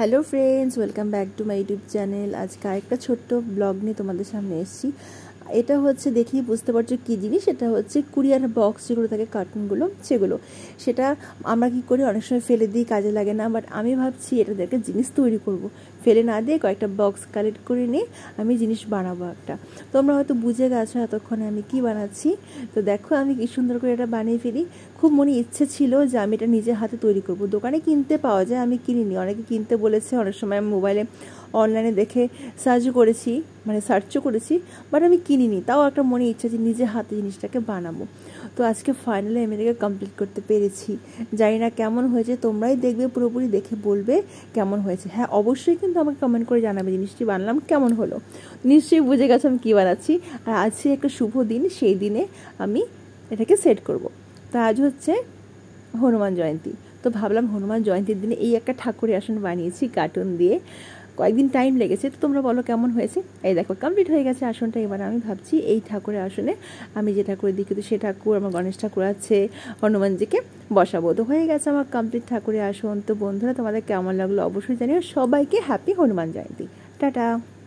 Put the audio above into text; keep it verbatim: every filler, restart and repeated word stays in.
Hello friends, welcome back to my YouTube channel. আজকে আরেকটা ছোট্ট ব্লগ নিয়ে তোমাদের সামনে এসেছি। এটা হচ্ছে দেখেই বুঝতে পারছো কী জিনিস। এটা হচ্ছে কুরিয়ার বক্স যেগুলো থাকে, কার্টুনগুলো, সেগুলো সেটা আমরা কী করি, অনেক সময় ফেলে দিই, কাজে লাগে না। বাট আমি ভাবছি এটা দেখে জিনিস তৈরি করব, ফেলে না দিয়ে কয়েকটা বক্স কালেক্ট করে নিয়ে আমি জিনিস বানাবো একটা। তোমরা হয়তো বুঝে গেছো এতক্ষণে আমি কি বানাচ্ছি। তো দেখো আমি কি সুন্দর করে এটা বানিয়ে ফেলি। খুব মনে ইচ্ছে ছিল যে আমি এটা নিজের হাতে তৈরি করব। দোকানে কিনতে পাওয়া যায়, আমি কিনিনি। অনেকে কিনতে বলেছে, অনেক সময় আমি মোবাইলে অনলাইনে দেখে সার্চ করেছি, মানে সার্চও করেছি, বাট আমি কিনিনি। তাও একটা মনে ইচ্ছা যে নিজের হাতে জিনিসটাকে বানাবো। তো আজকে ফাইনালি আমি এটাকে কমপ্লিট করতে পেরেছি। জানি না কেমন হয়েছে, তোমরাই দেখবে, পুরোপুরি দেখে বলবে কেমন হয়েছে। হ্যাঁ, অবশ্যই কিন্তু আমাকে কমেন্ট করে জানাবে জিনিসটি বানালাম কেমন হলো। নিশ্চয়ই বুঝে গেছো আমি কী বানাচ্ছি। আর আজকে একটা শুভ দিন, সেই দিনে আমি এটাকে সেট করব। তা আজ হচ্ছে হনুমান জয়ন্তী। তো ভাবলাম হনুমান জয়ন্তীর দিনে এই একটা ঠাকুরের আসন বানিয়েছি কার্টুন দিয়ে। কয়েকদিন টাইম লেগেছে, তো তোমরা বলো কেমন হয়েছে। এই দেখো কমপ্লিট হয়ে গেছে আসনটা। এবার আমি ভাবছি এই ঠাকুরের আসনে আমি যে ঠাকুরের দিকে, তো সে ঠাকুর, আমার গণেশ ঠাকুর আছে, হনুমানজিকে বসাবো। তো হয়ে গেছে আমার কমপ্লিট ঠাকুরের আসন। তো বন্ধুরা, তোমাদের কেমন লাগলো অবশ্যই জানিও। সবাইকে হ্যাপি হনুমান জয়ন্তী। টাটা।